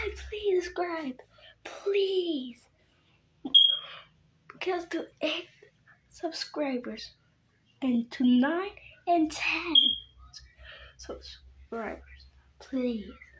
please subscribe, please. Because to 8 subscribers and to 9 and 10 subscribers, please.